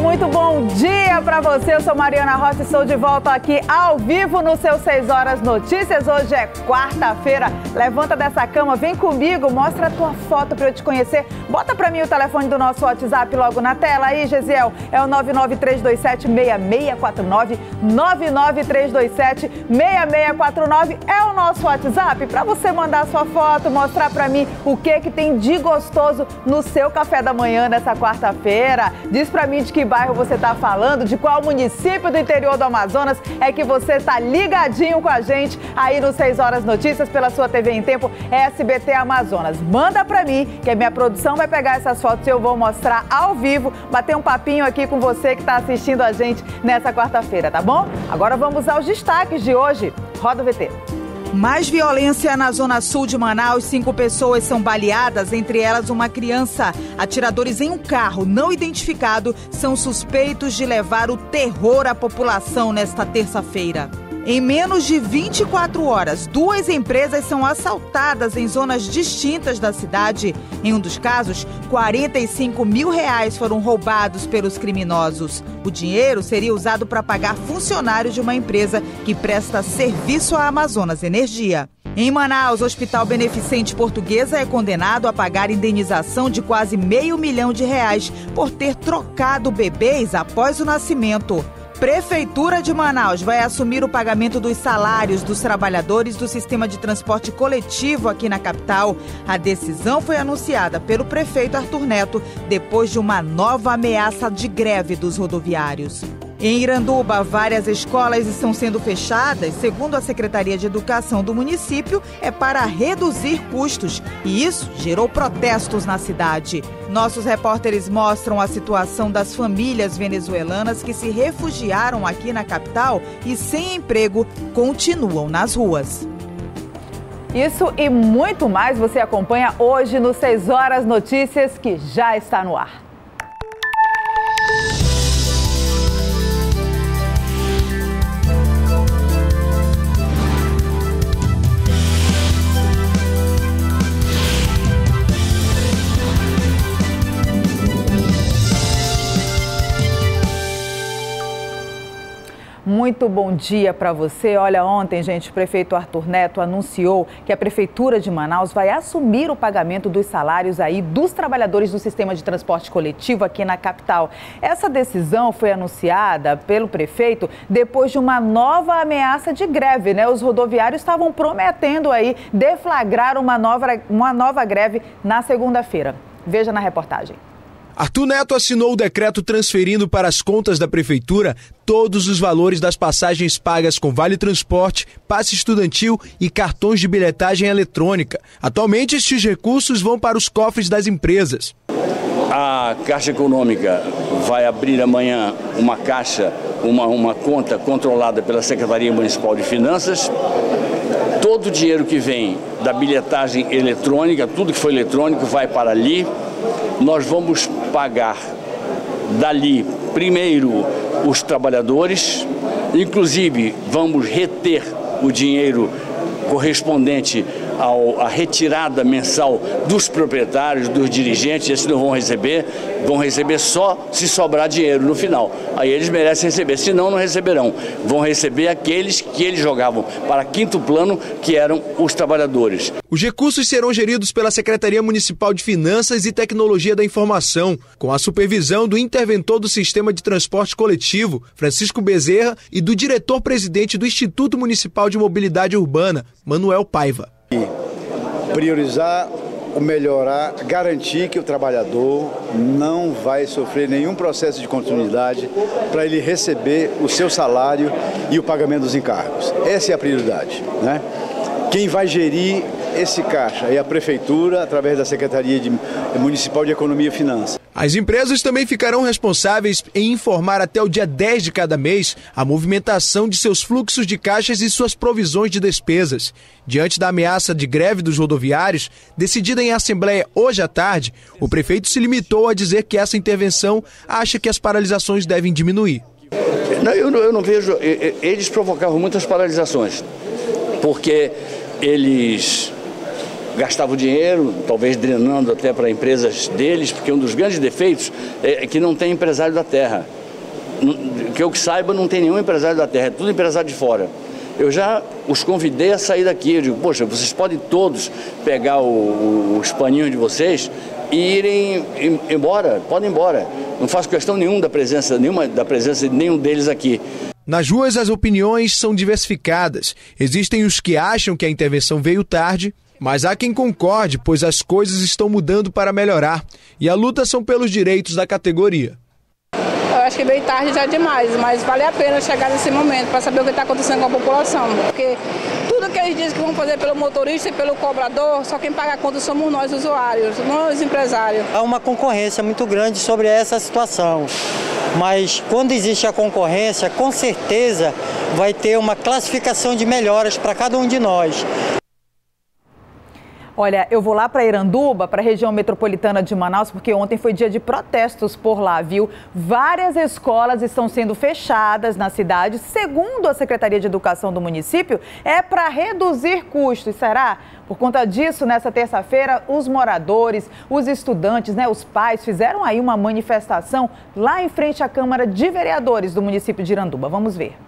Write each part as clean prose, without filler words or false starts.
muito bom dia para você. Eu sou Mariana Rocha e estou de volta aqui ao vivo no seu 6 Horas Notícias. Hoje é quarta-feira. Levanta dessa cama, vem comigo, mostra a tua foto para eu te conhecer. Bota para mim o telefone do nosso WhatsApp logo na tela aí, Gesiel. É o 99327-6649. 99327-6649 é o nosso WhatsApp para você mandar a sua foto, mostrar para mim o que tem de gostoso no seu café da manhã nessa quarta-feira. Diz pra mim de que bairro você tá falando, de qual município do interior do Amazonas é que você tá ligadinho com a gente aí no 6 Horas Notícias pela sua TV em Tempo SBT Amazonas. Manda pra mim que a minha produção vai pegar essas fotos e eu vou mostrar ao vivo, bater um papinho aqui com você que tá assistindo a gente nessa quarta-feira, tá bom? Agora vamos aos destaques de hoje. Roda o VT. Mais violência na zona sul de Manaus. 5 pessoas são baleadas, entre elas uma criança. Atiradores em um carro não identificado são suspeitos de levar o terror à população nesta terça-feira. Em menos de 24 horas, 2 empresas são assaltadas em zonas distintas da cidade. Em um dos casos, R$45 mil foram roubados pelos criminosos. O dinheiro seria usado para pagar funcionários de uma empresa que presta serviço à Amazonas Energia. Em Manaus, o Hospital Beneficente Portuguesa é condenado a pagar indenização de quase R$500 mil por ter trocado bebês após o nascimento. Prefeitura de Manaus vai assumir o pagamento dos salários dos trabalhadores do sistema de transporte coletivo aqui na capital. A decisão foi anunciada pelo prefeito Arthur Neto depois de uma nova ameaça de greve dos rodoviários. Em Iranduba, várias escolas estão sendo fechadas, segundo a Secretaria de Educação do município, é para reduzir custos. E isso gerou protestos na cidade. Nossos repórteres mostram a situação das famílias venezuelanas que se refugiaram aqui na capital e, sem emprego, continuam nas ruas. Isso e muito mais você acompanha hoje no 6 Horas Notícias, que já está no ar. Muito bom dia para você. Olha, ontem, gente, o prefeito Arthur Neto anunciou que a Prefeitura de Manaus vai assumir o pagamento dos salários aí dos trabalhadores do sistema de transporte coletivo aqui na capital. Essa decisão foi anunciada pelo prefeito depois de uma nova ameaça de greve, né? Os rodoviários estavam prometendo aí deflagrar uma nova greve na segunda-feira. Veja na reportagem. Arthur Neto assinou o decreto transferindo para as contas da Prefeitura todos os valores das passagens pagas com Vale Transporte, passe estudantil e cartões de bilhetagem eletrônica. Atualmente, estes recursos vão para os cofres das empresas. A Caixa Econômica vai abrir amanhã uma caixa, uma conta controlada pela Secretaria Municipal de Finanças. Todo o dinheiro que vem da bilhetagem eletrônica, tudo que foi eletrônico, vai para ali. Nós vamos pagar dali, primeiro, os trabalhadores, inclusive vamos reter o dinheiro correspondente à retirada mensal dos proprietários, dos dirigentes. Esses não vão receber só se sobrar dinheiro no final. Aí eles merecem receber, senão não receberão. Vão receber aqueles que eles jogavam para quinto plano, que eram os trabalhadores. Os recursos serão geridos pela Secretaria Municipal de Finanças e Tecnologia da Informação, com a supervisão do interventor do Sistema de Transporte Coletivo, Francisco Bezerra, e do diretor-presidente do Instituto Municipal de Mobilidade Urbana, Manuel Paiva. Priorizar o melhorar, garantir que o trabalhador não vai sofrer nenhum processo de continuidade para ele receber o seu salário e o pagamento dos encargos. Essa é a prioridade, né? Quem vai gerir esse caixa é a Prefeitura, através da Secretaria Municipal de Economia e Finanças. As empresas também ficarão responsáveis em informar até o dia 10 de cada mês a movimentação de seus fluxos de caixas e suas provisões de despesas. Diante da ameaça de greve dos rodoviários, decidida em assembleia hoje à tarde, o prefeito se limitou a dizer que essa intervenção acha que as paralisações devem diminuir. Eu não vejo... Eles provocavam muitas paralisações, porque eles gastavam dinheiro, talvez drenando até para empresas deles, porque um dos grandes defeitos é que não tem empresário da terra. que eu saiba, não tem nenhum empresário da terra, é tudo empresário de fora. Eu já os convidei a sair daqui. Eu digo, poxa, vocês podem todos pegar os paninhos de vocês e irem embora, podem ir embora. Não faço questão nenhuma da presença de nenhum deles aqui. Nas ruas, as opiniões são diversificadas. Existem os que acham que a intervenção veio tarde, mas há quem concorde, pois as coisas estão mudando para melhorar. E a luta são pelos direitos da categoria. Eu acho que veio tarde já demais, mas vale a pena chegar nesse momento para saber o que está acontecendo com a população. Porque tudo que eles dizem que vão fazer pelo motorista e pelo cobrador, só quem paga a conta somos nós, usuários, nós empresários. Há uma concorrência muito grande sobre essa situação, mas quando existe a concorrência, com certeza vai ter uma classificação de melhoras para cada um de nós. Olha, eu vou lá para Iranduba, para a região metropolitana de Manaus, porque ontem foi dia de protestos por lá, viu? Várias escolas estão sendo fechadas na cidade. Segundo a Secretaria de Educação do município, é para reduzir custos. Será? Por conta disso, nessa terça-feira, os moradores, os estudantes, os pais fizeram aí uma manifestação lá em frente à Câmara de Vereadores do município de Iranduba. Vamos ver.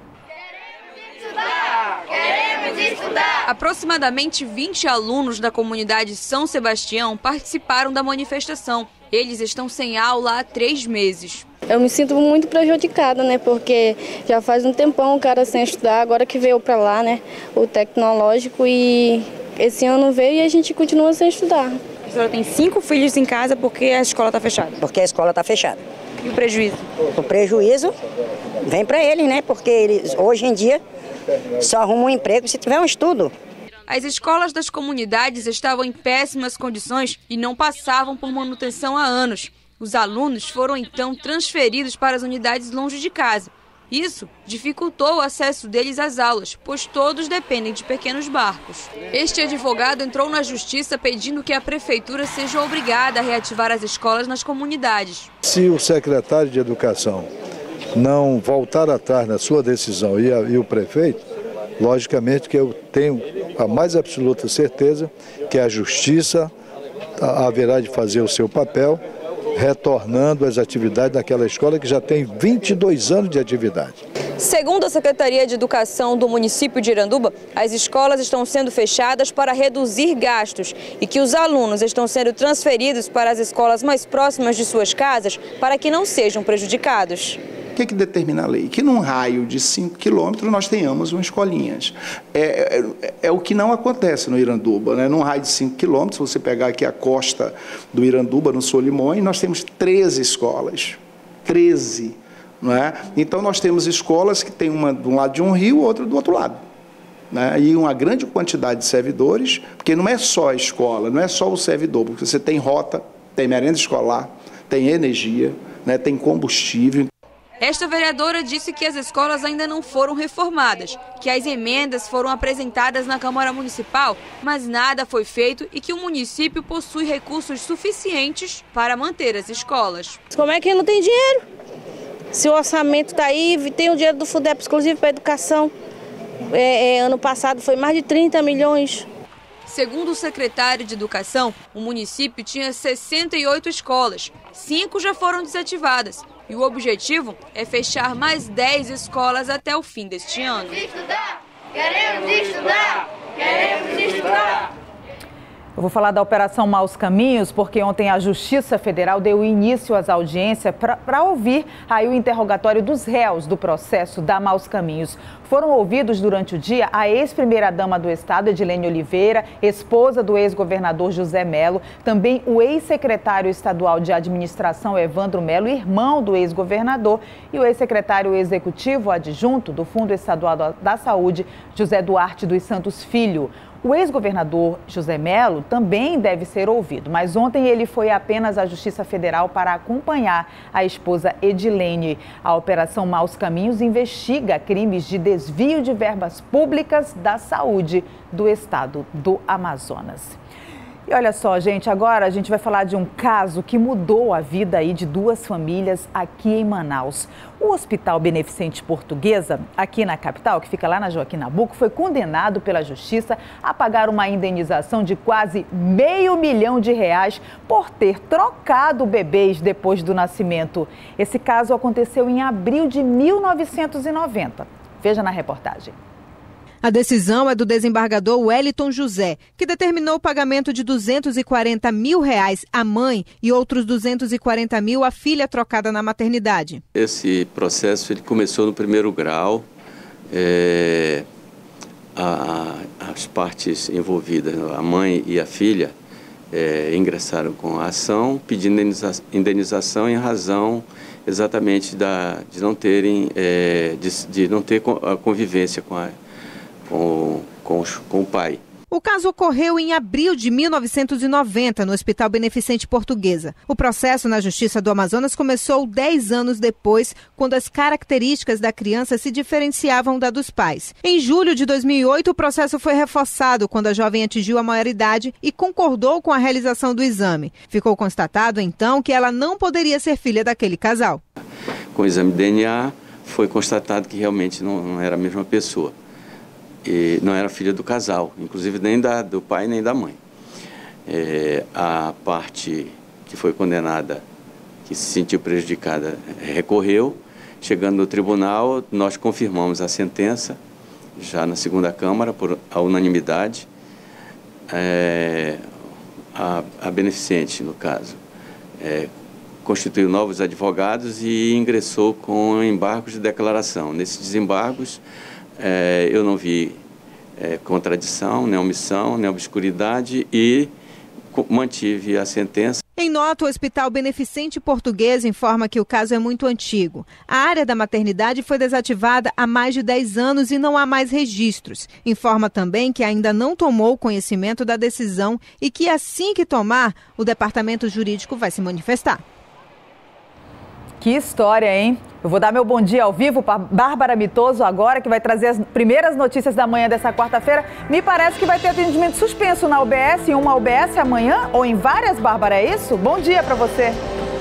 Aproximadamente 20 alunos da comunidade São Sebastião participaram da manifestação. Eles estão sem aula há 3 meses. Eu me sinto muito prejudicada, Porque já faz um tempão o cara sem estudar, agora que veio para lá, O tecnológico, e esse ano veio e a gente continua sem estudar. A senhora tem 5 filhos em casa porque a escola está fechada? Porque a escola está fechada. E o prejuízo? O prejuízo vem para eles, Porque eles, hoje em dia, só arrumam um emprego se tiver um estudo. As escolas das comunidades estavam em péssimas condições e não passavam por manutenção há anos. Os alunos foram então transferidos para as unidades longe de casa. Isso dificultou o acesso deles às aulas, pois todos dependem de pequenos barcos. Este advogado entrou na justiça pedindo que a prefeitura seja obrigada a reativar as escolas nas comunidades. Se o secretário de Educação não voltar atrás na sua decisão e o prefeito, logicamente que eu tenho a mais absoluta certeza que a justiça haverá de fazer o seu papel, retornando às atividades daquela escola que já tem 22 anos de atividade. Segundo a Secretaria de Educação do município de Iranduba, as escolas estão sendo fechadas para reduzir gastos e que os alunos estão sendo transferidos para as escolas mais próximas de suas casas para que não sejam prejudicados. O que determina a lei? Que num raio de 5 quilômetros nós tenhamos uma escolinhas. É o que não acontece no Iranduba, Num raio de 5 quilômetros, se você pegar aqui a costa do Iranduba, no Solimões, nós temos 13 escolas. 13, Então nós temos escolas que tem uma de um lado de um rio, outra do outro lado. E uma grande quantidade de servidores, porque não é só a escola, não é só o servidor, porque você tem rota, tem merenda escolar, tem energia, tem combustível. Esta vereadora disse que as escolas ainda não foram reformadas, que as emendas foram apresentadas na Câmara Municipal, mas nada foi feito e que o município possui recursos suficientes para manter as escolas. Como é que não tem dinheiro? Se o orçamento está aí, tem o dinheiro do Fundep exclusivo para a educação. Ano passado foi mais de 30 milhões. Segundo o secretário de Educação, o município tinha 68 escolas, 5 já foram desativadas. E o objetivo é fechar mais 10 escolas até o fim deste ano. Queremos estudar! Queremos estudar! Eu vou falar da Operação Maus Caminhos, porque ontem a Justiça Federal deu início às audiências para ouvir aí o interrogatório dos réus do processo da Maus Caminhos. Foram ouvidos durante o dia a ex-primeira-dama do Estado, Edilene Oliveira, esposa do ex-governador José Melo, também o ex-secretário estadual de administração, Evandro Melo, irmão do ex-governador, e o ex-secretário executivo adjunto do Fundo Estadual da Saúde, José Duarte dos Santos Filho. O ex-governador José Melo também deve ser ouvido, mas ontem ele foi apenas à Justiça Federal para acompanhar a esposa Edilene. A Operação Maus Caminhos investiga crimes de desvio de verbas públicas da saúde do estado do Amazonas. E olha só, gente, agora a gente vai falar de um caso que mudou a vida aí de duas famílias aqui em Manaus. O Hospital Beneficente Portuguesa, aqui na capital, que fica lá na Joaquim Nabuco, foi condenado pela Justiça a pagar uma indenização de quase R$500 mil por ter trocado bebês depois do nascimento. Esse caso aconteceu em abril de 1990. Veja na reportagem. A decisão é do desembargador Wellington José, que determinou o pagamento de R$240 mil à mãe e outros R$240 mil à filha trocada na maternidade. Esse processo ele começou no primeiro grau. As partes envolvidas, a mãe e a filha, ingressaram com a ação pedindo indenização em razão exatamente de não ter a convivência com o pai. O caso ocorreu em abril de 1990, no Hospital Beneficente Portuguesa. O processo na Justiça do Amazonas começou 10 anos depois, quando as características da criança se diferenciavam da dos pais. Em julho de 2008, o processo foi reforçado quando a jovem atingiu a maioridade e concordou com a realização do exame. Ficou constatado, então, que ela não poderia ser filha daquele casal. Com o exame de DNA, foi constatado que realmente não era a mesma pessoa. E não era filha do casal, inclusive nem do pai nem da mãe. A parte que foi condenada, que se sentiu prejudicada, recorreu. Chegando no tribunal, nós confirmamos a sentença, já na segunda Câmara, por a unanimidade. A beneficente, no caso, constituiu novos advogados e ingressou com embargos de declaração. Nesses desembargos, eu não vi contradição, nem omissão, nem obscuridade e mantive a sentença. Em nota, o Hospital Beneficente Portuguesa informa que o caso é muito antigo. A área da maternidade foi desativada há mais de 10 anos e não há mais registros. Informa também que ainda não tomou conhecimento da decisão e que assim que tomar, o departamento jurídico vai se manifestar. Que história, hein? Eu vou dar meu bom dia ao vivo para Bárbara Mitoso agora, que vai trazer as primeiras notícias da manhã dessa quarta-feira. Me parece que vai ter atendimento suspenso na UBS, em uma UBS amanhã ou em várias, Bárbara, é isso? Bom dia para você.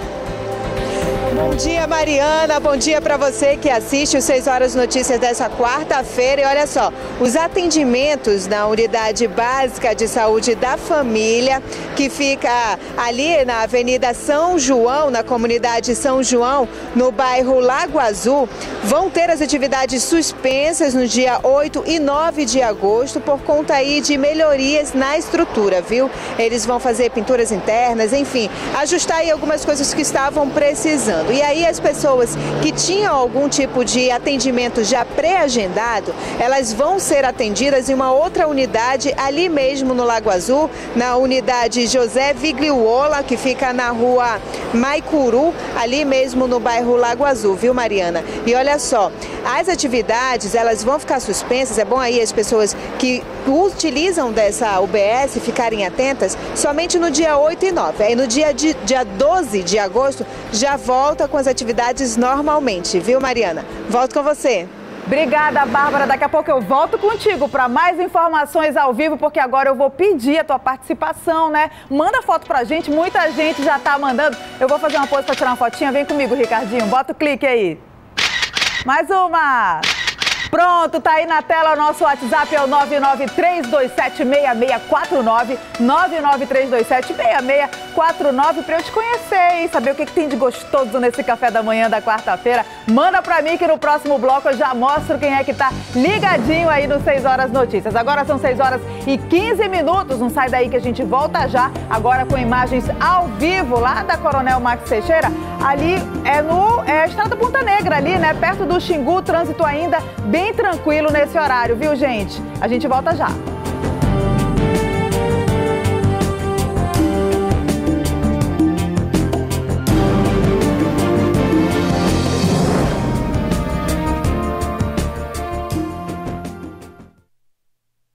Bom dia, Mariana. Bom dia para você que assiste os 6 Horas Notícias dessa quarta-feira. E olha só, os atendimentos na Unidade Básica de Saúde da Família, que fica ali na Avenida São João, na comunidade São João, no bairro Lago Azul, vão ter as atividades suspensas no dia 8 e 9 de agosto por conta aí de melhorias na estrutura, viu? Eles vão fazer pinturas internas, enfim, ajustar aí algumas coisas que estavam precisando. E aí as pessoas que tinham algum tipo de atendimento já pré-agendado, elas vão ser atendidas em uma outra unidade ali mesmo no Lago Azul, na unidade José Vigliuola, que fica na rua Maicuru, ali mesmo no bairro Lago Azul, viu, Mariana? E olha só, as atividades, elas vão ficar suspensas, é bom aí as pessoas que utilizam dessa UBS ficarem atentas, somente no dia 8 e 9. Aí no dia 12 de agosto já volta com as atividades normalmente, viu, Mariana? Volto com você. Obrigada, Bárbara. Daqui a pouco eu volto contigo para mais informações ao vivo, porque agora eu vou pedir a tua participação, né? Manda foto pra gente, muita gente já tá mandando. Eu vou fazer uma pose para tirar uma fotinha. Vem comigo, Ricardinho. Bota o clique aí. Mais uma. Pronto, tá aí na tela o nosso WhatsApp, é o 993276649, 993276649, pra eu te conhecer e saber o que tem de gostoso nesse café da manhã da quarta-feira. Manda pra mim que no próximo bloco eu já mostro quem é que tá ligadinho aí no 6 Horas Notícias. Agora são 6 horas e 15 minutos, não sai daí que a gente volta já, agora com imagens ao vivo lá da Coronel Max Teixeira. Ali é Estrada Ponta Negra, ali, né, perto do Xingu, trânsito ainda bem tranquilo nesse horário, viu, gente? A gente volta já.